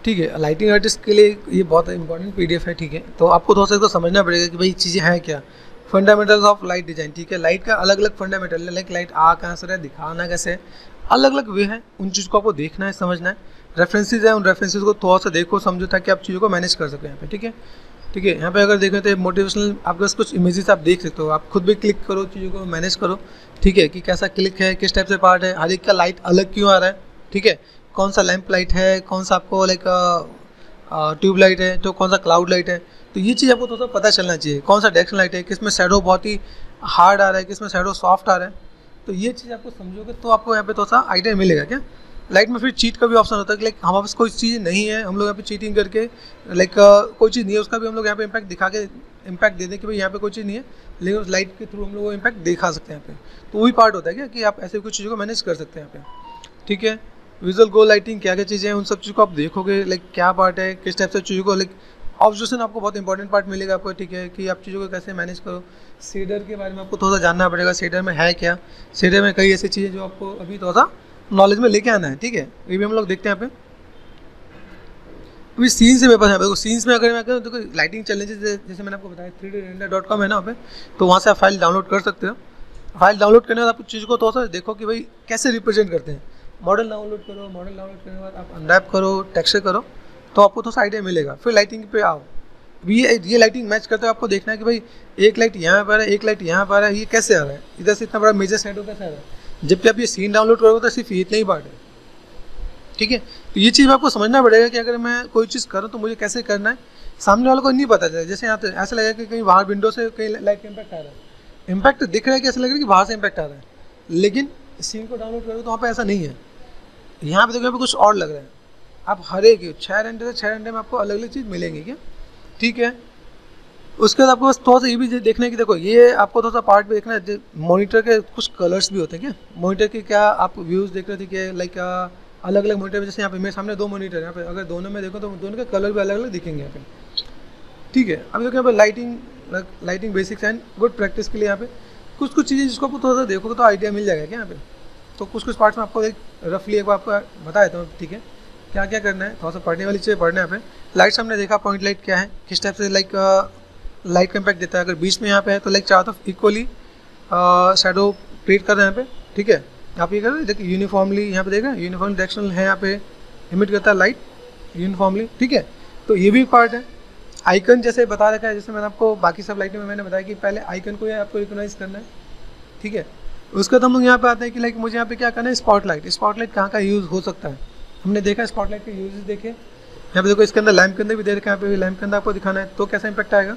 ठीक है। Lighting artist के लिए ये बहुत इंपॉर्टेंट पीडीएफ है, ठीक है। तो आपको थोड़ा सा इसको समझना पड़ेगा कि भाई चीज़ें हैं क्या। फंडामेंटल्स ऑफ लाइट डिजाइन, ठीक है। लाइट का अलग अलग फंडामेंटल है, लाइक लाइट आ कहाँ से रहा है, दिखाना कैसे है, अलग अलग वे है, उन चीज़ को आपको देखना है, समझना है। रेफरेंसेज है, उन रेफरेंसेज को थोड़ा सा देखो समझो ताकि आप चीज़ों को मैनेज कर सकें यहाँ पे, ठीक है। ठीक है, यहाँ पे अगर देखें तो मोटिवेशनल आपके पास कुछ इमेजेस आप देख सकते हो, आप खुद भी क्लिक करो, चीज़ों को मैनेज करो, ठीक है, कि कैसा क्लिक है, किस टाइप से पार्ट है, हर एक का लाइट अलग क्यों आ रहा है, ठीक है, कौन सा लैंप लाइट है, कौन सा आपको लाइक ट्यूब लाइट है, तो कौन सा क्लाउड लाइट है। तो ये चीज़ आपको थोड़ा सा पता चलना चाहिए, कौन सा डायरेक्शन लाइट है, किसमें शैडो बहुत ही हार्ड आ रहा है, किसमें शैडो सॉफ्ट आ रहा है। तो ये चीज़ आपको समझोगे तो आपको यहाँ पे थोड़ा सा आइडिया मिलेगा क्या। लाइट में फिर चीट का भी ऑप्शन होता है कि लाइक हमारे पास कोई चीज़ नहीं है, हम लोग यहाँ पे चीटिंग करके लाइक कोई चीज़ नहीं है उसका भी हम लोग यहाँ पे इम्पैक्ट दिखा के इम्पैक्ट दे दें कि भाई यहाँ पे कोई चीज़ नहीं है, लेकिन उस लाइट के थ्रू हम लोग वो इम्पैक्ट दिखा सकते हैं यहाँ पे। तो वही पार्ट होता है क्या कि आप ऐसे कुछ चीज़ों को मैनेज कर सकते हैं यहाँ पे, ठीक है। विजुअल गो लाइटिंग क्या क्या चीज़ें हैं उन सब चीज़ों को आप देखोगे, लाइक क्या पार्ट है, किस टाइप से चीज़ों को, लाइक ऑब्जर्वेशन आपको बहुत इंपॉर्टेंट पार्ट मिलेगा आपको, ठीक है, कि आप चीज़ों को कैसे मैनेज करो। शेडर के बारे में आपको थोड़ा सा जानना पड़ेगा, शेडर में है क्या, शेडर में कई ऐसी चीज़ें जो आपको अभी थोड़ा सा नॉलेज में लेके आना है, ठीक है। ये भी हम लोग देखते हैं यहाँ पे। अभी सीन्स से मेरे पास है, सीन्स में अगर मैं कहूँ तो लाइटिंग चैलेंजेस जैसे मैंने आपको बताया 3drender.com है ना वहाँ पे, तो वहाँ से आप फाइल डाउनलोड कर सकते हो। फाइल डाउनलोड करने के बाद आप चीज़ को थोड़ा सा देखो कि भाई कैसे रिप्रेजेंट करते हैं। मॉडल डाउनलोड करो, मॉडल डाउनलोड करने के बाद आप अनरैप करो, टेक्सचर करो, तो आपको थोड़ा सा आइडिया मिलेगा। फिर लाइटिंग पे आओ, ये लाइटिंग मैच करते हो, आपको देखना है कि भाई एक लाइट यहाँ पर है, एक लाइट यहाँ पर है, ये कैसे आ रहा है, इधर से इतना बड़ा मेजर शैडो कैसे आ रहा है। जबकि आप ये सीन डाउनलोड करोगे तो सिर्फ इतना ही पार्ट है, ठीक है। तो ये चीज़ आपको समझना पड़ेगा कि अगर मैं कोई चीज़ करूँ तो मुझे कैसे करना है, सामने वालों को नहीं पता चला। जैसे यहाँ तो ऐसा लगेगा कि कहीं बाहर विंडो से कहीं लाइट का इम्पैक्ट आ रहा है, इम्पैक्ट दिख रहा है कि ऐसा लग रहा है कि बाहर से इम्पैक्ट आ रहा है, लेकिन सीन को डाउनलोड करो तो वहाँ पे ऐसा नहीं है। यहाँ पे देखो यहाँ पे कुछ और लग रहा है। आप हर एक 6 घंटे से 6 घंटे में आपको अलग अलग चीज़ मिलेंगी क्या, ठीक है। उसके बाद आपको बस थोड़ा सा ये भी देखना है कि देखो ये आपको थोड़ा सा पार्ट भी देखना है, मॉनिटर के कुछ कलर्स भी होते हैं क्या, मॉनिटर के क्या आप व्यूज़ देख रहे थे कि लाइक अलग अलग मॉनिटर, जैसे यहाँ पे मेरे सामने 2 मॉनिटर है, यहाँ पे अगर दोनों में देखो तो दोनों के कलर भी अलग अलग दिखेंगे यहाँ पे, ठीक है। अभी देखो यहाँ पे lighting basics and good practice के लिए यहाँ पे कुछ चीज़ें जिसको आपको थोड़ा सा देखोगे तो आइडिया मिल जाएगा क्या यहाँ पे। तो कुछ पार्ट्स में आपको एक रफली एक बार आपको बता देता हूँ, ठीक है, क्या क्या करना है, थोड़ा सा पढ़ने वाली चीज़ें पढ़ना है यहाँ पे। लाइट्स हमने देखा, पॉइंट लाइट क्या है, किस टाइप से लाइक लाइट का इम्पैक्ट देता है। अगर बीच में यहाँ पे है तो लाइक चारों तरफ इक्वली शैडो क्रिएट कर रहे हैं यहाँ पे, ठीक है। आप ये कर रहे हैं देखिए यूनिफॉर्मली, यहाँ पे देख रहे हैं यूनिफॉर्म डायरेक्शनल है, यहाँ पे इमिट करता है लाइट यूनिफॉर्मली, ठीक है। तो ये भी पार्ट है। आइकन जैसे बता रखा है, जैसे मैंने आपको बाकी सब लाइटों में मैंने बताया कि पहले आइकन को आपको रिकॉग्नाइज करना है, ठीक है। उसके बाद हम लोग यहाँ पे आते हैं कि लाइक मुझे यहाँ पे क्या करना है, स्पॉटलाइट कहाँ का यूज़ हो सकता है। हमने देखा स्पॉटलाइट के यूजेस देखे, यहाँ पे देखो इसके अंदर लैंप के अंदर भी दे रखा है, यहाँ पे लैंप के अंदर आपको दिखाना है तो कैसा इंपैक्ट आएगा,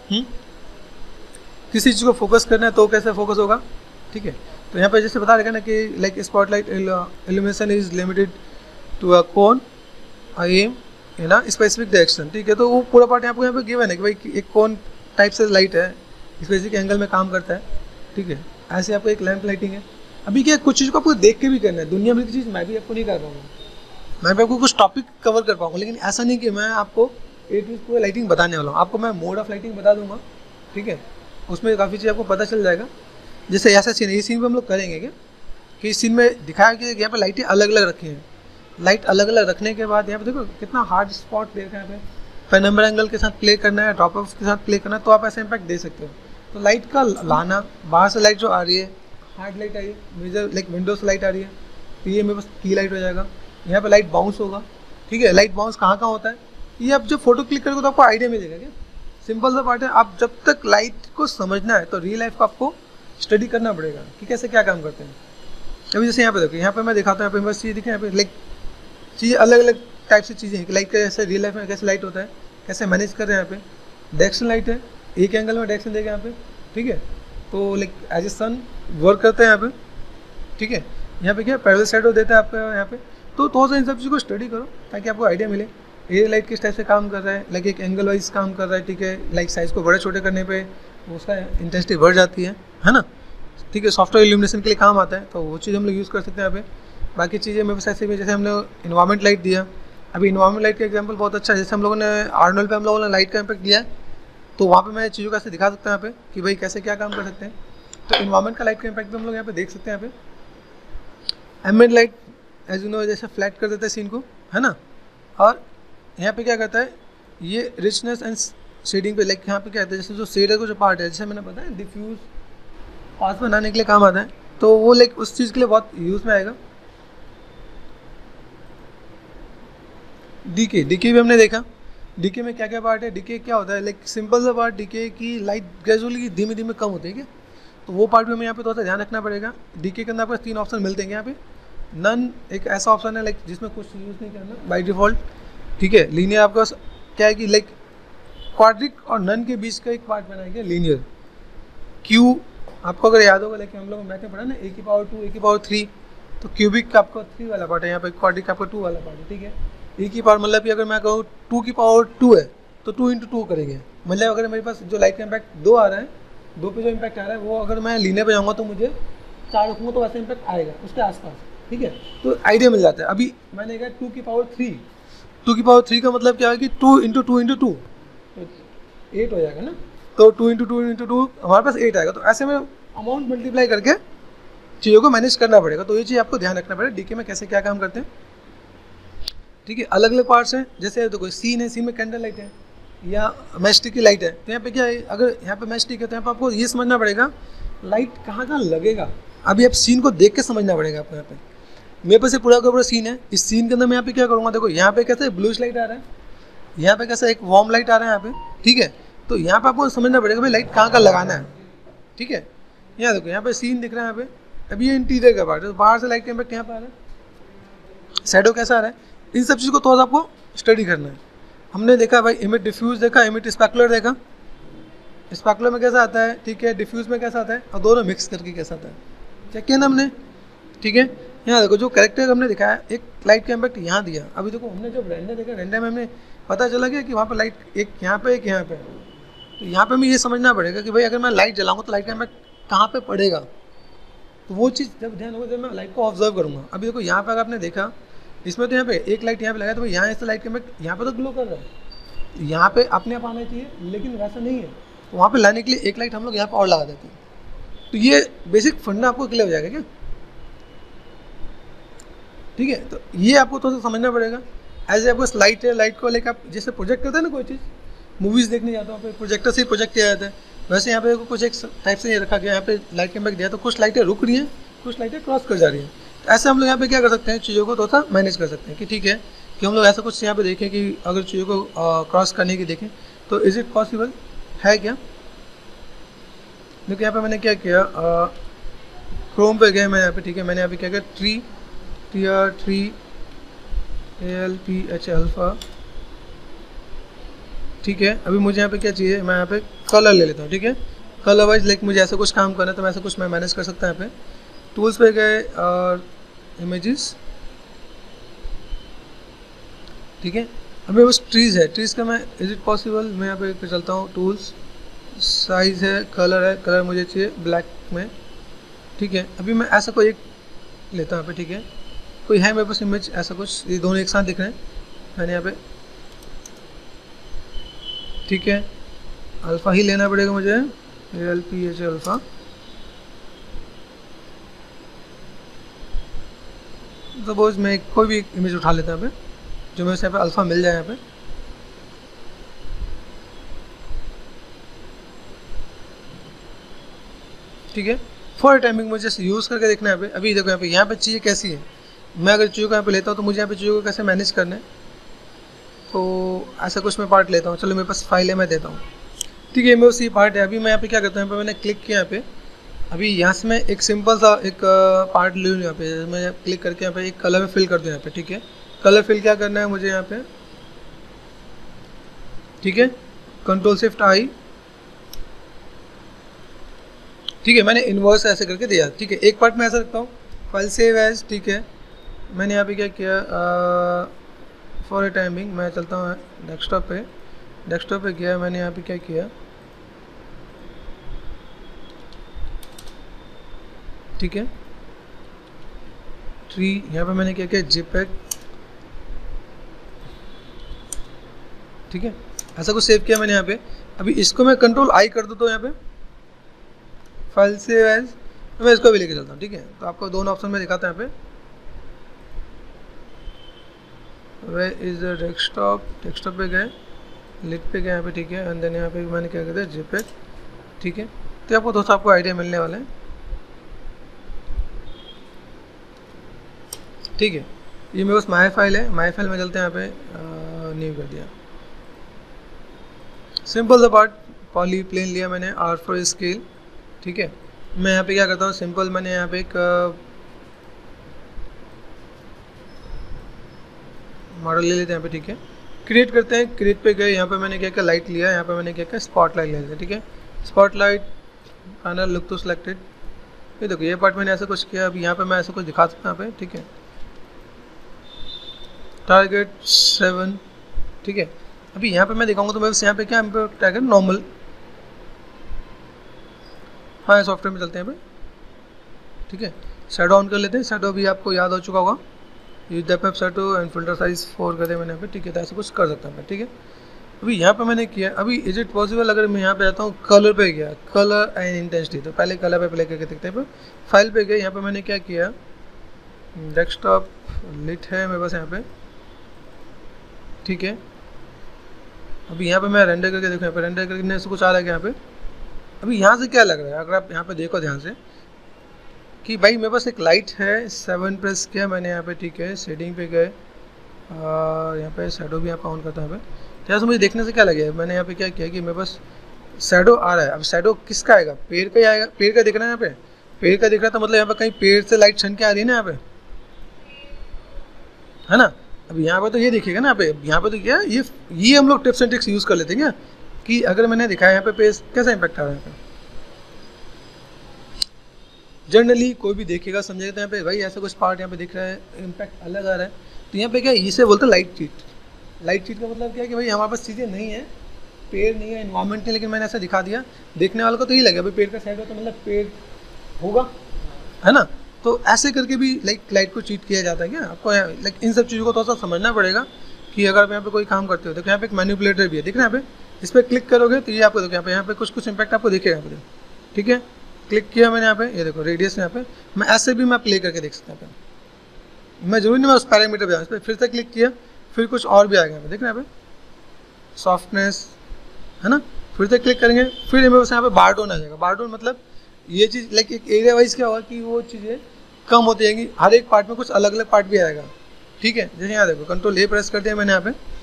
किसी चीज़ को फोकस करना है तो कैसे फोकस होगा, ठीक है। तो यहाँ पे जैसे बता रखा है ना कि like spotlight illumination is limited to a cone um in a specific direction, ठीक है। तो वो पूरा पार्ट आपको यहाँ पे गिवन है कि भाई एक कौन टाइप से लाइट है, स्पेसिफिक एंगल में काम करता है, ठीक है। ऐसे आपको एक लैंप लाइटिंग है। अभी क्या कुछ चीज़ को आपको देख के भी करना है, दुनिया में की चीज़ मैं भी आपको नहीं कर पाऊँगा, मैं भी आपको कुछ टॉपिक कवर कर पाऊँगा, लेकिन ऐसा नहीं कि मैं आपको पूरा लाइटिंग बताने वाला हूँ। आपको मैं मोड ऑफ लाइटिंग बता दूँगा, ठीक है, उसमें काफ़ी चीज़ आपको पता चल जाएगा। जैसे ऐसा सीन है, ये सीन भी हम लोग करेंगे क्या कि इस सीन में दिखाया कि यहाँ पे लाइटें अलग अलग रखी हैं। लाइट अलग अलग रखने के बाद यहाँ पे देखो कितना हार्ड स्पॉट दे रखा है, यहाँ पे पेनम्बर एंगल के साथ प्ले करना है, ड्रॉप ऑफ के साथ प्ले करना है, तो आप ऐसा इम्पैक्ट दे सकते हो। तो लाइट का लाना, बाहर से लाइट जो आ रही है, हार्ड लाइट आ रही है, मेजर लाइक विंडो से लाइट आ रही है, तो ये मेरे पास की लाइट हो जाएगा। यहाँ पे लाइट बाउंस होगा, ठीक है। लाइट बाउंस कहाँ होता है, ये आप जब फोटो क्लिक करोगे तो आपको आइडिया मिलेगा क्या। सिंपल सा पार्ट है। आप जब तक लाइट को समझना है तो रियल लाइफ को आपको स्टडी करना पड़ेगा कि कैसे क्या काम करते हैं। अभी जैसे यहाँ पे देखो, यहाँ पे मैं दिखाता हूँ, यहाँ पे बस चीज़ दिखे, यहाँ पे लाइक चीज़ें अलग अलग टाइप से चीज़ें हैं कि लाइट कैसे रियल लाइफ में कैसे लाइट होता है, कैसे मैनेज कर रहे हैं। यहाँ पे डायरेक्शन लाइट है, एक एंगल में डायरेक्शन देगा यहाँ पे, ठीक है। तो like as a sun work करते हैं यहाँ पे, ठीक है। यहाँ पे क्या पैरेलल शैडो देता है आपको यहाँ पे। तो थोड़ा सा इन सब चीज़ को स्टडी करो ताकि आपको आइडिया मिले ये लाइट किस टाइप से काम कर रहा है, लाइक एक एंगल वाइज काम कर रहा है, ठीक है। लाइक साइज़ को बड़े छोटे करने पे उसका इंटेंसिटी बढ़ जाती है ना, ठीक है। सॉफ्टवेयर इल्यूमिनेशन के लिए काम आता है, तो वो चीज़ हम लोग यूज़ कर सकते हैं यहाँ पे। बाकी चीज़ें मेरे पास ऐसे भी, जैसे हमने इन्वायरमेंट लाइट दिया, अभी इन्वायरमेंट लाइट का एग्जांपल बहुत अच्छा है। जैसे हम लोगों ने आर्नोल्ड पे हम लोगों ने लाइट का इम्पैक्ट दिया है, तो वहाँ पे मैं चीज़ों का ऐसे दिखा सकता हूँ यहाँ पे कि भाई कैसे क्या काम कर सकते हैं। तो इन्वायरमेंट का लाइट का इम्पैक्ट भी हम लोग यहाँ पे देख सकते हैं। यहाँ पे ambient light as you know जैसे फ्लैट कर देता है सीन को, है ना, और यहाँ पे क्या करता है, ये रिचनेस एंड शेडिंग पे, लाइक यहाँ पे क्या कहता है, जैसे जो शेडर का जो पार्ट है, जैसे मैंने बताया डिफ्यूज पास बनाने के लिए काम आता है, तो वो लाइक उस चीज़ के लिए बहुत यूज़ में आएगा। डीके, डीके भी हमने देखा, डीके में क्या क्या पार्ट है। डीके क्या होता है, लाइक सिंपल सा पार्ट डीके की लाइट ग्रेजुअली धीमे धीमे कम होती है क्या, तो वो पार्ट भी हमें यहाँ पे थोड़ा सा ध्यान रखना पड़ेगा। डीके के अंदर आपको 3 ऑप्शन मिलते हैं यहाँ पे। नन एक ऐसा ऑप्शन है लाइक जिसमें कुछ यूज़ नहीं करना बाई डिफ़ॉल्ट, ठीक है। लीनियर आपका क्या है कि लाइक क्वाड्रिक और नन के बीच का एक पार्ट बनाएंगे लीनियर। क्यू आपको अगर याद होगा, लेकिन हम लोग मैथ में पढ़ा ना, a की पावर 2 a की पावर 3, तो क्यूबिक का आपका 3 वाला पार्ट है, यहाँ पे क्वाड्रिक का आपका 2 वाला पार्ट है, ठीक है। e की पावर मतलब कि अगर मैं कहूँ 2 की पावर 2 है तो 2 × 2 करेंगे, मतलब अगर मेरे पास जो लाइट का इम्पैक्ट 2 आ रहा है, 2 पे जो इम्पैक्ट आ रहा है वो अगर मैं लीनियर पे जाऊँगा तो मुझे 4 रखूँगा तो वैसे इम्पैक्ट आएगा उसके आसपास, ठीक है। तो आइडिया मिल जाता है। अभी मैंने कहा 2 की पावर 3, 2 की पावर 3 का मतलब क्या है कि 2 × 2 × 2 तो 8 हो जाएगा ना, तो 2 × 2 × 2 हमारे पास 8 आएगा। तो ऐसे में अमाउंट मल्टीप्लाई करके चीज़ों को मैनेज करना पड़ेगा। तो ये चीज़ आपको ध्यान रखना पड़ेगा डीके में कैसे क्या काम करते हैं, ठीक है। अलग अलग पार्ट्स हैं, जैसे देखो सीन है, सीन में कैंडल लाइट है या मैस्टिक की लाइट है, तो यहाँ पे क्या है, अगर यहाँ पे मैस्टिक है तो यहाँ पे आपको ये समझना पड़ेगा लाइट कहाँ कहाँ लगेगा। अभी आप सीन को देख के समझना पड़ेगा आपको। यहाँ पे मेरे पास ये पूरा का पूरा सीन है, इस सीन के अंदर मैं यहाँ पे क्या करूँगा, देखो यहाँ पे कैसे ब्लूइश लाइट आ रहा है, यहाँ पे कैसे एक वार्म लाइट आ रहा है यहाँ पे, ठीक है। तो यहाँ पे आपको समझना पड़ेगा भाई लाइट कहाँ कहाँ लगाना है, ठीक है। यहाँ देखो यहाँ पे सीन दिख रहा है यहाँ पे, अभी ये इंटीरियर का पार्ट है, तो बाहर से लाइट का इम्पैक्ट यहाँ पे आ रहा है, शैडो कैसा आ रहा है, इन सब चीज़ को थोड़ा सा आपको स्टडी करना है। हमने देखा भाई इमिट डिफ्यूज देखा, इमिट स्पेकुलर देखा, स्पेकुलर में कैसा आता है, ठीक है, डिफ्यूज में कैसा आता है, और दोनों मिक्स करके कैसा आता है, चेक किया ना हमने, ठीक है। यहाँ देखो जो कैरेक्टर हमने दिखाया, एक लाइट का इम्पैक्ट यहाँ दिया। अभी देखो हमने जब रेंडर देखा, रेंडर में हमें पता चला गया कि वहाँ पर लाइट एक यहाँ पे एक यहाँ पे, तो यहाँ पे हमें ये समझना पड़ेगा कि भाई अगर मैं लाइट जलाऊंगा तो लाइट का इम्पैक्ट कहाँ पे पड़ेगा, तो वो चीज़ जब ध्यान होगा जब मैं लाइट को ऑब्जर्व करूँगा। अभी देखो यहाँ पे अगर आपने देखा, इसमें तो यहाँ पे एक लाइट यहाँ पे लगा, तो यहाँ इससे लाइट का इम्पैक्ट यहाँ पे तो ग्लो कर रहा है, यहाँ पे अपने आप आना चाहिए, लेकिन वैसा नहीं है, तो वहाँ पे लाने के लिए एक लाइट हम लोग यहाँ पे और लगा देते हैं। तो ये बेसिक फंडा आपको क्लियर हो जाएगा क्या, ठीक है। तो ये आपको थोड़ा सा समझना पड़ेगा। ऐसे आपको लाइट है, लाइट को लेकर आप जैसे प्रोजेक्ट करते हैं ना, कोई चीज़ मूवीज़ देखने जाता हूँ, प्रोजेक्टर से प्रोजेक्ट किया जाता है, वैसे यहाँ पे कुछ एक टाइप से ये रखा गया, यहाँ पे लाइट का इम्पैक्ट दिया, तो कुछ लाइटें रुक रही हैं, कुछ लाइटें क्रॉस कर जा रही हैं। तो ऐसे हम लोग यहाँ पे क्या कर सकते हैं, चीज़ों को थोड़ा सा मैनेज कर सकते हैं कि ठीक है कि हम लोग ऐसा कुछ यहाँ पे देखें कि अगर चीज़ों को क्रॉस करने की देखें तो इज़ इट पॉसिबल है क्या। देखिए यहाँ पे मैंने क्या किया, क्रोम पे गए मैं यहाँ पे, ठीक है। मैंने यहाँ पे क्या किया, TR3 ALPH अल्फ़ा, ठीक है। अभी मुझे यहाँ पे क्या चाहिए, मैं यहाँ पे कलर ले लेता हूँ, ठीक है। कलर वाइज लाइक मुझे ऐसा कुछ काम करना है तो मैं ऐसा कुछ मैं मैनेज कर सकता हूँ। यहाँ पे टूल्स पे गए और इमेजेस, ठीक है। अभी बस ट्रीज़ है, ट्रीज़ का मैं इज़ इट पॉसिबल, मैं यहाँ पे चलता हूँ, टूल्स, साइज़ है, कलर मुझे चाहिए ब्लैक में, ठीक है। अभी मैं ऐसा कोई एक लेता हूँ यहाँ पे, ठीक है। कोई है मेरे पास इमेज ऐसा कुछ, ये दोनों एक साथ दिख रहे हैं, मैंने यहाँ पे, ठीक है, अल्फ़ा ही लेना पड़ेगा मुझे, ALPH अल्फ़ा। सपोज मैं कोई भी इमेज उठा लेता हूँ यहाँ पे, जो मेरे से यहाँ पे अल्फ़ा मिल जाए यहाँ पे, ठीक है। फॉर टाइमिंग मुझे जैसे यूज़ करके देखना है यहाँ पे। अभी देखो यहाँ पे चीज़ें कैसी है, मैं अगर चीज़ों को यहाँ पे लेता हूँ तो मुझे यहाँ पे चीज़ों को कैसे मैनेज करना है, तो ऐसा कुछ मैं पार्ट लेता हूँ। चलो मेरे पास फाइल है, मैं देता हूँ, ठीक है। मेरे पास ये पार्ट है। अभी मैं यहाँ पे क्या करता हूँ, यहाँ पे मैंने क्लिक किया यहाँ पे, अभी यहाँ से मैं एक सिंपल सा एक पार्ट ले लूँ यहाँ पे, मैं क्लिक करके यहाँ पे एक कलर में फिल कर दूँ यहाँ पे, ठीक है। कलर फिल क्या करना है मुझे यहाँ पे, ठीक है, Ctrl+Shift+I, ठीक है। मैंने इन्वर्स ऐसे करके दिया, ठीक है। एक पार्ट में ऐसा रखता हूँ, फाइल सेव एज, ठीक है। मैंने यहाँ पे क्या किया, फॉर टाइमिंग मैं चलता हूँ डेस्कटॉप पे गया, मैंने यहाँ पे क्या किया, ठीक है। ट्री यहाँ पे मैंने क्या किया, JPEG, ठीक है। ऐसा कुछ सेव किया मैंने यहाँ पे। अभी इसको मैं Ctrl+I कर दूँ तो यहाँ पे फाइल सेव एज, तो मैं इसको भी लेके चलता हूँ, ठीक है। तो आपको दोनों ऑप्शन में दिखाता है यहाँ पे, वे इज डेस्कटॉप, डेस्कटॉप पे गए, लिट पे गए यहाँ पे, ठीक है। एंड देन यहाँ पे मैंने क्या कहते हैं जेपेग, ठीक है। तो आपको दोस्तों आपको आइडिया मिलने वाला है, ठीक है। ये मेरे पास माई फाइल है, माई फाइल में चलते हैं यहाँ पे, न्यू कर दिया, सिंपल सा पार्ट, पॉली प्लेन लिया मैंने, R4 स्केल, ठीक है। मैं यहाँ पे क्या करता हूँ, सिंपल मैंने यहाँ पे एक मॉडल ले लेते हैं यहाँ पे, ठीक है। क्रिएट करते हैं, क्रिएट पे गए, यहाँ पे मैंने क्या क्या लाइट लिया, यहाँ पे मैंने क्या क्या स्पॉटलाइट ले लिया, ठीक है। स्पॉटलाइट पैनल लुक तो सिलेक्टेड, ये देखो ये पार्ट मैंने ऐसा कुछ किया। अभी यहाँ पे मैं ऐसा कुछ दिखा सकता हूँ यहाँ पे, ठीक है। टारगेट 7, ठीक है। अभी यहाँ पे मैं दिखाऊंगा तो मैं यहाँ पे क्या टारगेट नॉर्मल, हाँ सॉफ्टवेयर में चलते हैं यहाँ पे, ठीक है। शैडो ऑन कर लेते हैं, शैडो भी आपको याद हो चुका होगा, use depth of shadow and filter size 4 कर दिया मैंने यहाँ पे, ठीक है। तो ऐसा कुछ कर सकता हूँ मैं, ठीक है। अभी यहाँ पे मैंने किया, अभी इज इट पॉसिबल अगर मैं यहाँ पे आता हूँ कलर पे गया, कलर एंड इंटेंसिटी, तो पहले कलर पे प्ले करके देखते हैं। फाइल पे गए, यहाँ पे मैंने क्या किया, डेस्कटॉप लिट है मेरे पास यहाँ पे, ठीक है। अभी यहाँ पे मैं रेंडर करके देखो, यहाँ पे रेंडर करने से कुछ आ रहा है यहाँ पे। अभी यहाँ से क्या लग रहा है, अगर आप यहाँ पे देखो ध्यान से कि भाई मेरे पास एक लाइट है, 7 प्रेस किया मैंने यहाँ पे, ठीक है। शेडिंग पे गए, यहाँ पे शैडो भी यहाँ पे ऑन करता है यहाँ पे। तो यहाँ मुझे देखने से क्या लगे, मैंने यहाँ पे क्या किया कि मेरे पास शैडो आ रहा है। अब शैडो किसका आएगा, पेड़ का ही आएगा, पेड़ का दिख रहा है यहाँ पे, पेड़ का दिख रहा है, तो मतलब यहाँ पे कहीं पेड़ से लाइट छन के आ रही है ना यहाँ पे, है ना। अब यहाँ पे तो ये दिखेगा ना, यहाँ पे तो क्या ये हम लोग टिप्स एंड ट्रिक्स यूज़ कर लेते हैं क्या, कि अगर मैंने दिखाया यहाँ पे पेज कैसा इम्पैक्ट आ रहा है यहाँ पे, जनरली कोई भी देखेगा समझेगा तो यहाँ पे भाई ऐसा कुछ पार्ट यहाँ पे दिख रहा है, इम्पैक्ट अलग आ रहा है। तो यहाँ पे क्या इसे बोलते हैं लाइट चीट। लाइट चीट का मतलब क्या है कि भाई हमारे पास चीज़ें नहीं है, पेड़ नहीं है, इन्वायरमेंट नहीं, लेकिन मैंने ऐसा दिखा दिया, देखने वालों को तो यही लगे भाई पेड़ का साइड हो तो मतलब पेड़ होगा, है ना। तो ऐसे करके भी लाइट को चीट किया जाता है क्या आपको, इन सब चीज़ों को थोड़ा सा समझना पड़ेगा कि अगर आप यहाँ पे कोई काम करते हो। तो यहाँ पे एक मैनिपुलेटर भी है, दिख रहा है यहाँ पे, इस पर क्लिक करोगे तो ये आपको देखो यहाँ पे कुछ इम्पैक्ट आपको दिखेगा यहाँ पे, ठीक है। क्लिक किया मैंने यहाँ पे, ये देखो रेडियस यहाँ पे, मैं ऐसे भी मैं प्ले करके देख सकता हूँ, मैं जरूरी नहीं मैं उस पैरामीटर पे जाऊँ, इस पर फिर से क्लिक किया, फिर कुछ और भी आ गया, देख रहे हैं यहाँ पे सॉफ्टनेस, है ना। फिर से क्लिक करेंगे, फिर मेरे पास यहाँ पे बारटोन आ जाएगा। बारटोन मतलब ये चीज़ एक एरिया वाइज क्या होगा कि वो चीज़ें कम होती जाएंगी, हर एक पार्ट में कुछ अलग अलग पार्ट भी आएगा, ठीक है। जैसे यहाँ देखो कंट्रोल ए प्रेस कर दिया मैंने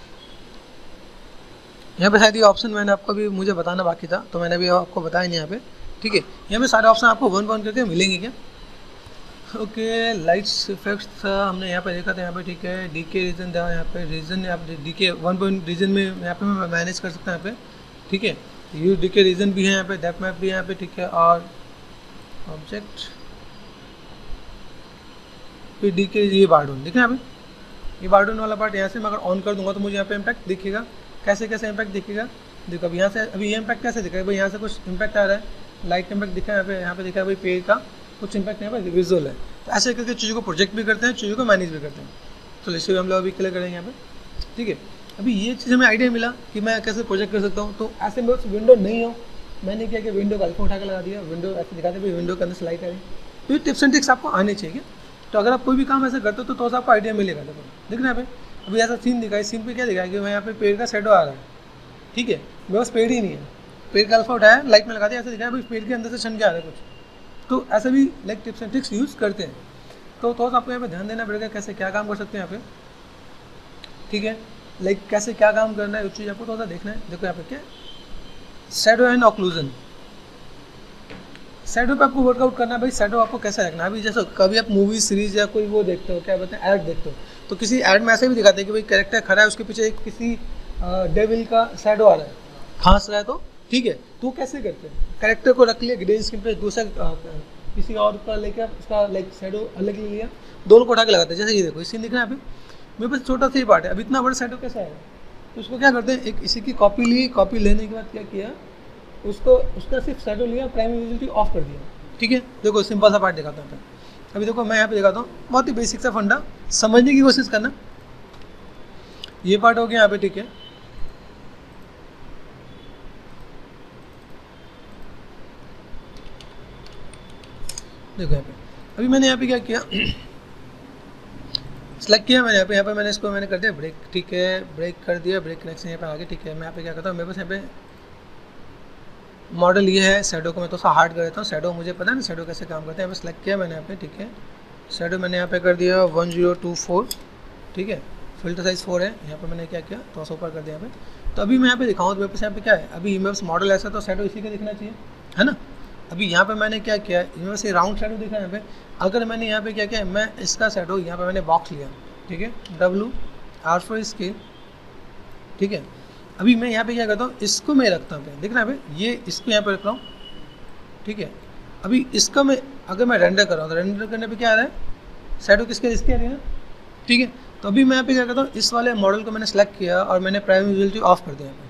यहाँ पे शायद ये ऑप्शन मैंने आपको भी मुझे बताना बाकी था, तो मैंने भी आपको बताया नहीं यहाँ पे, ठीक है। यहाँ पे सारे ऑप्शन आपको 1 करके मिलेंगे क्या, ओके। लाइट्स इफेक्ट्स हमने यहाँ पे देखा था यहाँ पे, ठीक है। डीके रीजन था यहाँ पे, रीजन आप डीके 1 रीजन में यहाँ पे मैं मैनेज कर सकता हूँ यहाँ पे, ठीक है। यूज डीके रीजन भी है यहाँ पे, डेप्थ मैप भी है यहाँ पे, ठीक है। और ऑब्जेक्ट फिर डीके, ये बारडोन दिख रहा है यहाँ पे, ये बारडोन वाला पार्ट यहाँ से मैं अगर ऑन कर दूंगा तो मुझे यहाँ पे इम्पैक्ट दिखेगा। कैसे इम्पैक्ट दिखेगा, देखो अब यहाँ से, अभी ये इम्पैक्ट कैसे दिख रहा है भाई, यहाँ से कुछ इम्पैक्ट आ रहा है, लाइट इम्पैक्ट दिखा है यहाँ पे दिखा है भाई, पेड़ का कुछ इम्पैक्ट यहाँ पे विजुअल है। तो ऐसे करके चीज़ों को प्रोजेक्ट भी करते हैं, चीज़ों को मैनेज भी करते हैं। तो इसे हम लोग अभी क्लियर करेंगे यहाँ पे, ठीक है। अभी ये चीज़ हमें आइडिया मिला कि मैं कैसे प्रोजेक्ट कर सकता हूँ। तो ऐसे मेरे पास विंडो नहीं हो, मैंने क्या किया, विंडो का अल्फा उठा के लगा दिया, विंडो ऐसे दिखाते भाई विंडो के अंदर से लाइट आ रही। तो ये टिप्स एंड ट्रिक्स आपको आने चाहिए। तो अगर आप कोई भी काम ऐसे करते हो तो आपको आइडिया मिलेगा। देखो दिख रहा है यहाँ पे, अभी ऐसा सीन दिखा है, सीन पे क्या दिखा है कि मैं यहाँ पे पेड़ का शैडो आ रहा है, ठीक है। मेरे पास पेड़ ही नहीं है, पेड़ का अल्फा उठाया, लाइट में लगा दिया, ऐसा दिखा है भाई पेड़ के अंदर से छन के आ रहा है कुछ। तो ऐसे भी टिप्स एंड ट्रिक्स यूज़ करते हैं। तो थोड़ा सा आपको यहाँ पे ध्यान देना पड़ेगा कैसे क्या काम कर सकते हैं यहाँ पे, ठीक है। कैसे क्या काम करना है उस चीज़ आपको थोड़ा सा देखना है। देखो यहाँ पे क्या शैडो एंड ऑक्लूजन, शैडो पे आपको वर्कआउट करना है भाई। शैडो आपको कैसे रखना है, अभी जैसे कभी आप मूवी सीरीज या कोई वो देखते हो, क्या बोलते हैं, ऐड देखते हो, तो किसी ऐड में ऐसे भी दिखाते हैं कि भाई कैरेक्टर खड़ा है, उसके पीछे एक किसी डेविल का शैडो आ रहा है, खांस रहा है, तो ठीक है। तो कैसे करते हैं, कैरेक्टर को रख लिया ग्रीन स्क्रीन पे, दूसरा किसी और का लेकर उसका शैडो अलग ले लिया, दोनों को उठा के लगाते हैं। जैसे ये देखो इस सीन दिख रहा है यहाँ पे, मेरे पास छोटा सा ही पार्ट है, अब इतना बड़ा शैडो कैसा आएगा। तो उसको क्या करते हैं, एक इसी की कॉपी ली, कॉपी लेने के बाद क्या किया, उसको उसका सिर्फ शैडो लिया, प्राइमरी विजिबिलिटी ऑफ कर दिया, ठीक है। देखो सिंपल सा पार्ट दिखाता हूँ। अभी देखो मैं यहाँ पे दिखाता हूँ, बहुत ही बेसिक सा फंडा, समझने की कोशिश करना। ये पार्ट हो गया यहाँ पे, ठीक है। देखो यहाँ पे, अभी मैंने यहाँ पे क्या किया, सेलेक्ट किया मैंने यहाँ पे मैंने इसको मैंने कर दिया ब्रेक, ठीक है, ब्रेक कर दिया, ब्रेक कनेक्शन यहाँ पे आ गया, ठीक है। मैं यहाँ पे क्या करता हूँ, मेरे पास यहाँ पे मॉडल ये है, शैडो को मैं थोड़ा सा हार्ड कर देता हूँ। शैडो मुझे पता है ना शैडो कैसे काम करते हैं। यहाँ पे सेलेक्ट किया मैंने यहाँ पे, ठीक है। शैडो मैंने यहाँ पे कर दिया 1024, ठीक है। फिल्टर साइज 4 है। यहाँ पे मैंने क्या किया, थोड़ा सा ऊपर कर दिया यहाँ पे। तो अभी मैं यहाँ पे दिखाऊँ तो मेरे पास यहाँ पे क्या है, अभी मेरे पास मॉडल ऐसा तो शैडो इसी का दिखना चाहिए, है ना। अभी यहाँ पे मैंने क्या किया, मेरे पास ये राउंड शैडो दिखा है यहाँ पे। अगर मैंने यहाँ पे क्या किया, मैं इसका शैडो यहाँ पे मैंने बॉक्स लिया, ठीक है, WR4 स्केल, ठीक है। अभी मैं यहाँ पे क्या करता हूँ, इसको मैं रखता हूँ, दिख रहा है भाई, ये इसको यहाँ पे रख रहा हूँ, ठीक है। अभी इसका मैं अगर मैं रेंडर कर रहा हूँ तो रेंडर करने पे क्या आ रहा है, शैडो किसके इसके आ रही है ना, ठीक है। तो अभी मैं यहाँ पे क्या करता हूँ, इस वाले मॉडल को मैंने सेलेक्ट किया और मैंने प्राइमरी विजिबिलिटी ऑफ कर दिया यहाँ पे।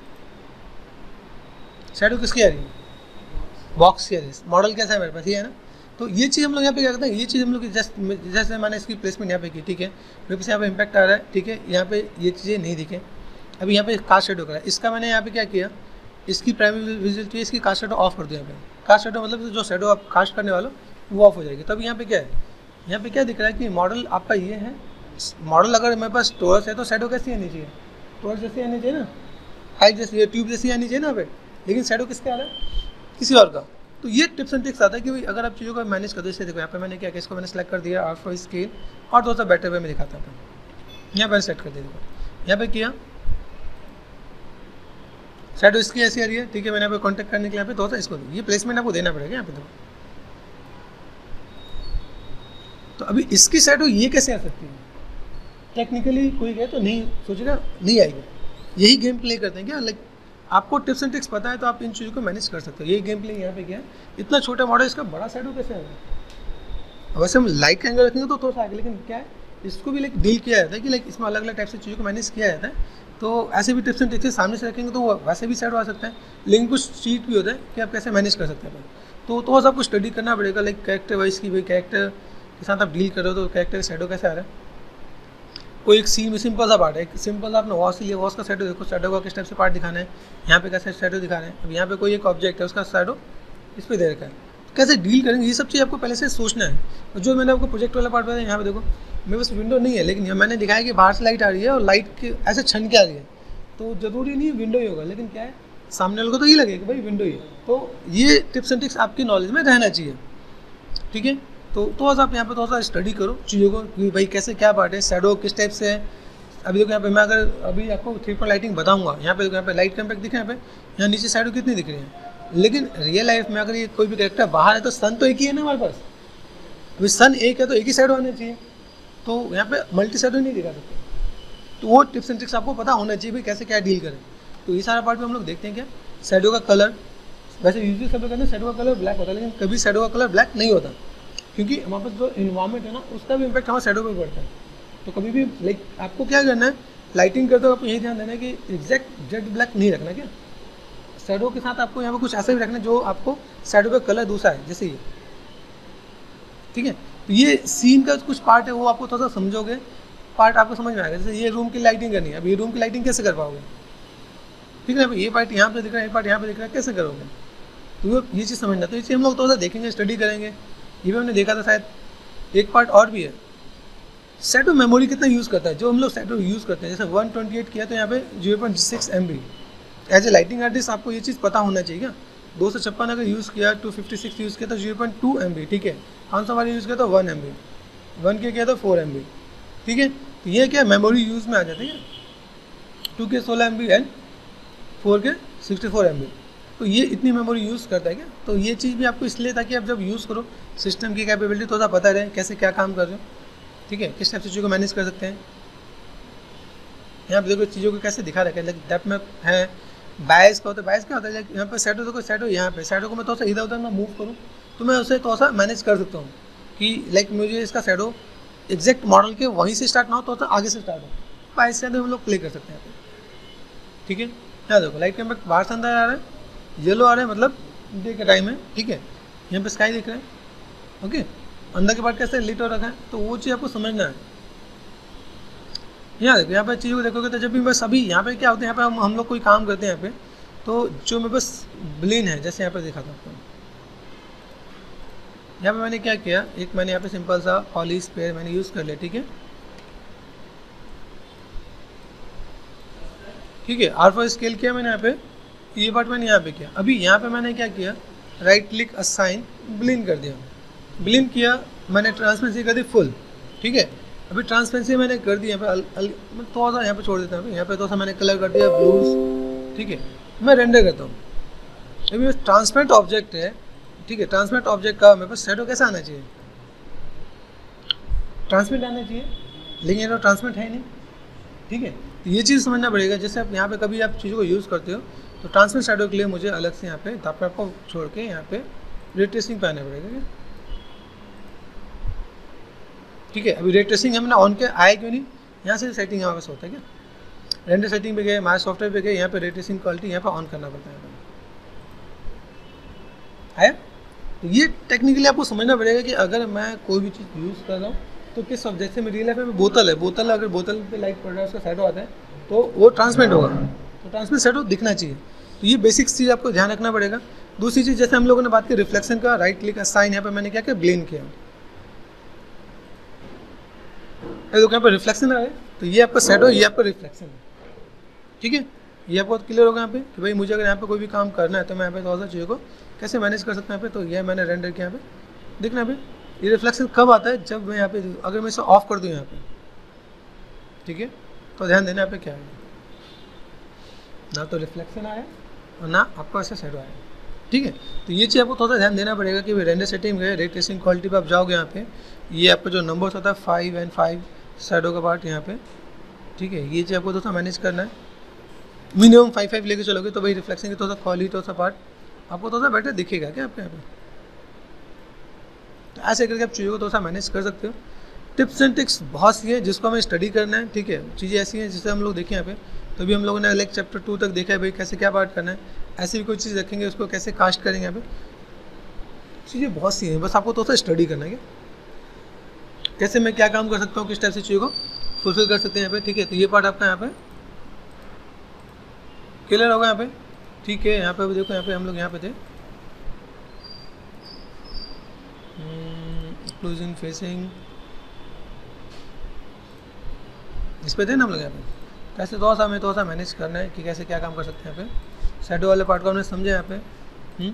शैडो किसकी आ रही है, बॉक्स की आ रही है। मॉडल कैसा है मेरे पास, ये है ना। तो ये चीज़ हम लोग यहाँ पे क्या करते हैं, ये चीज़ हम लोग जैसे मैंने इसकी प्लेसमेंट यहाँ पे की, ठीक है। मेरे पास यहाँ पे इम्पैक्ट आ रहा है, ठीक है। यहाँ पे ये चीज़ें नहीं दिखे। अभी यहाँ पे कास्ट शैडो करा है, इसका मैंने यहाँ पे क्या किया, इसकी प्राइमरी विजिबिलिटी, इसकी कास्ट शैडो ऑफ कर दिया यहाँ पे। कास्ट शैडो मतलब जो शैडो आप कास्ट करने वाले वो ऑफ हो जाएगी। तब यहाँ पे क्या है, यहाँ पे क्या दिख रहा है कि मॉडल आपका ये है। मॉडल अगर मेरे पास टोरस है तो शैडो कैसी आनी चाहिए, टोरस जैसी आनी चाहिए ना, हाइट जैसी, ट्यूब जैसी आनी चाहिए ना पे। लेकिन शैडो किसका आ रहा है, किसी और का। तो ये टिप्स एंड ट्रिक्स आता है कि भाई अगर आप चीज़ों को मैनेज कर दो। इससे देखो यहाँ पे मैंने क्या किया, इसको मैंने सेलेक्ट कर दिया R4 स्केल और थोड़ा सा बेटर वे में दिखाता हूँ। यहाँ पर सेट कर दिया, देखो यहाँ पे किया, शैडो इसकी ऐसी आ रही है, ठीक है। मैंने यहाँ पे कॉन्टैक्ट करने के लिए यहाँ पे थोड़ा सा इसको ये प्लेसमेंट आपको देना पड़ेगा यहाँ पे। तो अभी इसकी शैडो ये कैसे आ सकती है, टेक्निकली कोई गए तो नहीं सोचेगा, नहीं आएगी। यही गेम प्ले करते हैं क्या, लाइक आपको टिप्स एंड ट्रिक्स पता है तो आप इन चीज़ों को मैनेज कर सकते हो। यही गेम प्ले यहाँ पे क्या है, इतना छोटा मॉडल, इसका बड़ा शैडो कैसे आएगा। वैसे हम लाइट का एंगल रखेंगे तो थोड़ा सा आएगा, लेकिन क्या है, इसको भी लाइक डील किया जाता है कि लाइक इसमें अलग अलग टाइप से चीज़ों को मैनेज किया जाता है। तो ऐसे भी टिप्स एंड ट्रिक्स सामने से रखेंगे तो वैसे भी शैडो आ सकता है, लेकिन कुछ चीट भी होता है कि आप कैसे मैनेज कर सकते हैं। तो थोड़ा सा आपको स्टडी करना पड़ेगा, लाइक कैरेक्टर वाइज की, भाई कैरेक्टर के साथ आप डील करो तो कैरेक्टर का शैडो कैसे आ रहा है। कोई एक सीन में सिंपल सा पार्ट है, सिंपल सा आपने वॉश लिया, वॉश का शैडो देखो, शैडो का किस टाइप से पार्ट दिखाना है, यहाँ पे कैसे शैडो दिखा रहे हैं। अब यहाँ पे कोई एक ऑब्जेक्ट है, उसका शैडो इस पर दे रखा है, कैसे डील करेंगे, ये सब चीज़ आपको पहले से सोचना है। और जो मैंने आपको प्रोजेक्ट वाला पार्ट बताया, यहाँ पे देखो मेरे पास विंडो नहीं है, लेकिन यहाँ मैंने दिखाया कि बाहर से लाइट आ रही है और लाइट के ऐसे छन के आ रही है। तो ज़रूरी नहीं विंडो ही होगा, लेकिन क्या है, सामने वाले को तो ये लगेगा कि भाई विंडो ही है। तो ये टिप्स एंड ट्रिक्स आपकी नॉलेज में रहना चाहिए, ठीक है। तो थोड़ा सा आप यहाँ पे थोड़ा सा स्टडी करो चीज़ों को कि भाई कैसे क्या पार्ट है, शैडो किस टाइप से है। अभी देखो यहाँ पे मैं अगर अभी आपको 3 पॉइंट लाइटिंग बताऊंगा, यहाँ पे देखो, यहाँ पे लाइट का इम्पैक्ट दिखे, यहाँ नीचे शैडो कितनी दिख रही है। लेकिन रियल लाइफ में अगर ये कोई भी कैरेक्टर बाहर है तो सन तो एक ही है ना हमारे पास, अभी सन एक है तो एक ही शैडो आना चाहिए। तो यहाँ पे मल्टी शैडो नहीं दिखा सकते। तो वो टिप्स एंड ट्रिक्स आपको पता होना चाहिए भाई कैसे क्या डील करें। तो ये सारा पार्ट में हम लोग देखते हैं क्या, शैडो का कलर। वैसे यूजली सब लोग कहते हैं शैडो का कलर ब्लैक होता है, लेकिन कभी शैडो का कलर ब्लैक नहीं होता, क्योंकि हमारे पास जो इन्वायरमेंट है ना उसका भी इम्पैक्ट हमारे शैडो पर पड़ता है। तो कभी भी लाइक आपको क्या करना है, लाइटिंग करते हो आपको यही ध्यान देना है कि एग्जैक्ट जेड ब्लैक नहीं रखना, क्या शैडो के साथ आपको यहाँ पे कुछ ऐसा भी रखना है जो आपको शैडो का कलर दूसरा है, जैसे ये, ठीक है। तो ये सीन का कुछ पार्ट है, वो आपको थोड़ा सा समझोगे, पार्ट आपको समझ में आएगा। जैसे ये रूम की लाइटिंग करनी है, अब ये रूम की लाइटिंग कैसे कर पाओगे, ठीक है। ये पार्ट यहाँ पे दिख रहा है, ये पार्ट यहाँ पे दिख रहा है, कैसे करोगे। तो ये चीज़ समझना। तो ये चीज़ हम लोग थोड़ा सा देखेंगे, स्टडी करेंगे। ये भी हमने देखा था शायद। एक पार्ट और भी है, शैडो मेमोरी कितना यूज़ करता है। जो हम लोग शैडो यूज़ करते हैं, जैसे 128 किया तो यहाँ पे 0.6 MB। As a lighting artist आपको ये चीज़ पता होना चाहिए क्या। 256 अगर यूज़ किया, 256 यूज़ किया तो 0.2 MB, ठीक है। 500 वाले यूज़ किया तो 1 MB, 1 के किया तो 4 MB, ठीक है। तो ये क्या मेमोरी यूज़ में आ जाती है, 2 के 16 MB एंड 4 के 64 MB। तो ये इतनी मेमोरी यूज़ करता है क्या। तो ये चीज़ भी आपको इसलिए ताकि आप जब यूज़ करो सिस्टम की कैपेबिलिटी थोड़ा पता रहे, कैसे क्या काम कर रहे हो, ठीक है, किस टाइप से चीज़ों को मैनेज कर सकते हैं। यहाँ पे देखो चीज़ों को कैसे दिखा रखा है, लाइक डेप्थ में है, बायस का होता है। बायस क्या होता है, लाइक यहाँ पे शैडो देखो, शैडो यहाँ पे, शैडो को मैं थोड़ा सा इधर उधर मैं मूव करूँ तो मैं उसे थोड़ा सा मैनेज कर सकता हूँ कि लाइक मुझे इसका शैडो एग्जैक्ट मॉडल के वहीं से स्टार्ट ना हो तो आगे से स्टार्ट हो। बायस से हम लोग प्ले कर सकते हैं यहाँ पे, ठीक है। यहाँ देखो लाइट का इम्पैक्ट बाहर से अंदर आ रहा है, येलो आ रहा है, मतलब डे का टाइम है, ठीक है। यहाँ पे स्काई दिख रहा है, ओके। अंदर के पार्ट कैसे लिट हो रखा है, तो वो चीज़ आपको समझना है। यहाँ देखो, यहाँ पे चीज़ों को देखोगे तो जब भी बस अभी यहाँ पे क्या होता है, यहाँ पे हम लोग कोई काम करते हैं यहाँ पे, तो जो मेरे पास ब्लिन है, जैसे यहाँ पे देखा था आपको, यहाँ पे मैंने क्या किया, एक मैंने यहाँ पे सिंपल सा पॉलिश पेयर मैंने यूज़ कर लिया, ठीक है। ठीक है। R4 स्केल किया मैंने यहाँ पे, ये पार्ट मैंने यहाँ पे किया। अभी यहाँ पे मैंने क्या किया, राइट क्लिक असाइन ब्लिन कर दिया, ब्लिन किया मैंने, ट्रांसपेरेंसी कर दी फुल, ठीक है। अभी ट्रांसपेरेंसी मैंने कर दी यहाँ पे मैं थोड़ा सा यहाँ पे छोड़ देता हूँ, यहाँ पे थोड़ा सा मैंने कलर कर दिया ब्लूज, ठीक है। मैं रेंडर करता हूँ। अभी ट्रांसपेरेंट ऑब्जेक्ट है, ठीक है। ट्रांसपेरेंट ऑब्जेक्ट का मेरे पास शैडो कैसा आना चाहिए, ट्रांसपेरेंट आना चाहिए, लेकिन ये तो ट्रांसपेरेंट है नहीं, ठीक है। तो ये चीज़ समझना पड़ेगा। जैसे आप यहाँ पे कभी आप चीज़ों को यूज़ करते हो तो ट्रांसपेरेंट शैडो के लिए मुझे अलग से यहाँ पे धापा को छोड़ के यहाँ पे रे ट्रेसिंग पे आना पड़ेगा, ठीक है। अभी रे ट्रेसिंग हमने ऑन के आए क्यों नहीं, यहाँ से सेटिंग हमारे पास होता है क्या, रेंडर सेटिंग पे गए, माय सॉफ्टवेयर पे गए, यहाँ पे रे ट्रेसिंग क्वालिटी यहाँ पे ऑन करना पड़ता है। तो ये टेक्निकली आपको समझना पड़ेगा कि अगर मैं कोई भी चीज़ यूज़ कर रहा हूँ तो किस सब, जैसे मेरी रियल लाइफ में बोतल है, बोतल अगर बोतल पे लाइट पड़ रहा है उसका शैडो आता है तो वो ट्रांसपेरेंट होगा, तो ट्रांसपेरेंट शैडो दिखना चाहिए। तो ये बेसिक चीज़ आपको ध्यान रखना पड़ेगा। दूसरी चीज़, जैसे हम लोगों ने बात की रिफ्लेक्शन का, राइट क्लिक असाइन, यहाँ पे मैंने क्या किया, ब्लेंड किया, तो यहाँ पर रिफ्लेक्शन आ रहा है, तो ये आपका शैडो, ये आपका रिफ्लेक्शन है, ठीक है। ये आपको क्लियर होगा यहाँ पे कि भाई मुझे अगर यहाँ पे कोई भी काम करना है तो मैं यहाँ पे थोड़ा सा चीज़ों को कैसे मैनेज कर सकता हूँ यहाँ पे। तो ये मैंने रेंडर किया यहाँ पे, देखना यहाँ पे ये रिफ्लेक्शन कब आता है, जब मैं यहाँ पे अगर मैं इसे ऑफ कर दूँ यहाँ पे, ठीक है। तो ध्यान देना यहाँ पे क्या है, ना तो रिफ्लेक्शन आया और ना आपको ऐसा शैडो आया, ठीक है। तो ये चीज़ आपको थोड़ा सा ध्यान देना पड़ेगा कि रेंडर सेटिंग में रे ट्रेसिंग क्वालिटी पे आप जाओगे, यहाँ पे ये आपका जो नंबर्स होता है 5 and 5 शैडो का पार्ट यहाँ पे, ठीक है। ये चीज़ आपको थोड़ा सा मैनेज करना है, मिनिमम 5 लेके चलोगे तो भाई रिफ्लेक्शन की थोड़ा सा क्वालिटी, थोड़ा सा पार्ट आपको थोड़ा सा बेटर दिखेगा क्या आपके यहाँ पे। तो ऐसे करके आप चीज़ों को थोड़ा सा मैनेज कर सकते हो। टिप्स एंड ट्रिक्स बहुत सी है जिसको हमें स्टडी करना है, ठीक है। चीज़ें ऐसी हैं जिसे हम लोग देखें यहाँ पे, तो अभी हम लोगों ने लाइक चैप्टर 2 तक देखा है भाई कैसे क्या पार्ट करना है, ऐसी भी कोई चीज़ रखेंगे उसको कैसे कास्ट करेंगे, यहाँ पे चीज़ें बहुत सी हैं, बस आपको थोड़ा सा स्टडी करना है क्या, कैसे मैं क्या काम कर सकता हूँ, किस टाइप से चीज़ों को फुलफिल कर सकते हैं यहाँ पे, ठीक है। तो ये पार्ट आपका यहाँ पे क्लियर होगा यहाँ पे, ठीक है। यहाँ पे देखो, यहाँ पे हम लोग यहाँ पे थे क्लोजिंग फेसिंग, इस पे थे ना हम लोग यहाँ पे। कैसे थोड़ा सा हमें थोड़ा सा मैनेज करना है कि कैसे क्या काम कर सकते हैं यहाँ पे। शैडो वाले पार्ट को हमने समझा यहाँ पे।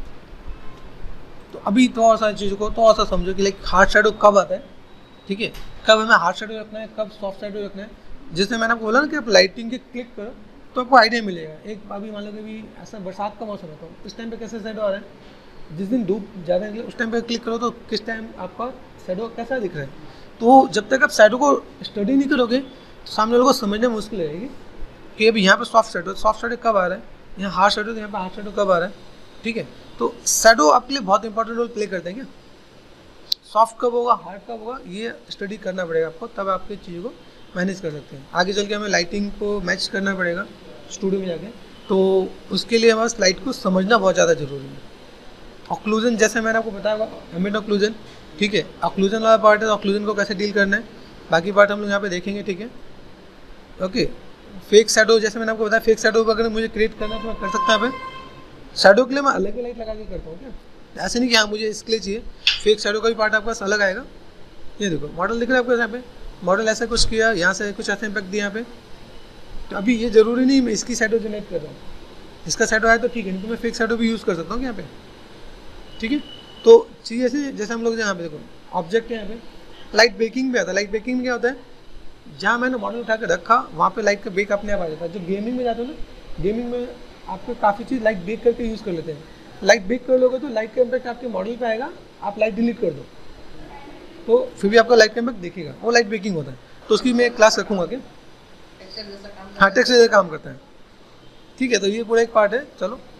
तो अभी थोड़ा सा चीज़ों को थोड़ा सा समझो कि लाइक हार्ड शैडो कब आता है, ठीक है, कब हमें हार्ड शैडो रखना है, कब सॉफ्ट शैडो रखना है। जैसे मैंने आपको बोला ना कि आप लाइटिंग के क्लिक करो तो आपको आइडिया मिलेगा। एक अभी मान लो कि अभी ऐसा बरसात का मौसम है तो इस टाइम पे कैसे शैडो आ रहा है, जिस दिन धूप ज़्यादा निकले उस टाइम पे क्लिक करो तो किस टाइम आपका शैडो कैसा दिख रहा है। तो जब तक आप शैडो को स्टडी नहीं करोगे तो सामने लोगों को समझना मुश्किल रहेगी कि अभी यहाँ पे सॉफ्ट शैडो कब आ रहा है, यहाँ हार्ड शैडो तो यहाँ पे हार्ड शैडो कब आ रहा है, ठीक है। तो शैडो आपके लिए बहुत इंपॉर्टेंट रोल प्ले करते हैं क्या, सॉफ्ट कब होगा, हार्ड कब होगा, ये स्टडी करना पड़ेगा आपको, तब आपकी चीज़ों को मैनेज कर सकते हैं। आगे चल के हमें लाइटिंग को मैच करना पड़ेगा स्टूडियो में जाके, तो उसके लिए हमारे लाइट को समझना बहुत ज़्यादा ज़रूरी है। ऑक्लूजन, जैसे मैंने आपको बताया एम्बिएंट ऑक्लूजन, ठीक है, ऑक्लूजन वाला पार्ट है, ऑक्लूजन को कैसे डील करना है, बाकी पार्ट हम लोग यहाँ पे देखेंगे, ठीक है। ओके, फेक शैडो, जैसे मैंने आपको बताया फेक शैडो अगर मुझे क्रिएट करना है तो मैं कर सकता हूँ। शैडो के लिए मैं अलग लाइट लगा के करता हूँ क्या, ऐसे नहीं कि हाँ मुझे इसके लिए चाहिए। फेक शैडो का भी पार्ट आपके पास अलग आएगा। ये देखो मॉडल दिख रहा है आपको यहाँ पे, मॉडल ऐसा कुछ किया, यहाँ से कुछ ऐसा इम्पैक्ट दिया यहाँ पे। तो अभी ये जरूरी नहीं मैं इसकी शैडो जनरेट कर रहा हूँ, इसका शैडो आया तो ठीक है, नहीं तो मैं फेक शैडो भी यूज़ कर सकता हूँ यहाँ पे, ठीक है। तो चीज़ ऐसे, जैसे हम लोग यहाँ पे देखो ऑब्जेक्ट है यहाँ पे, लाइट बेकिंग भी आता है। लाइट बेकिंग में क्या होता है, जहाँ मैंने मॉडल उठा के रखा वहाँ पे लाइट का बेक अपने आप आ जाता है। जो गेमिंग में जाते हो ना, गेमिंग में आपको काफ़ी चीज़ लाइट बेक करके यूज़ कर लेते हैं। लाइट बेक कर लोगे तो लाइट का इम्पैक्ट आपके मॉडल पे आएगा, आप लाइट डिलीट कर दो तो फिर भी आपका लाइट का इम्पैक्ट दिखेगा, वो लाइट बेकिंग होता है। तो उसकी मैं क्लास रखूँगा क्या, हाँ टेक्सचर जैसा काम करता है, ठीक है। तो ये पूरा एक पार्ट है, चलो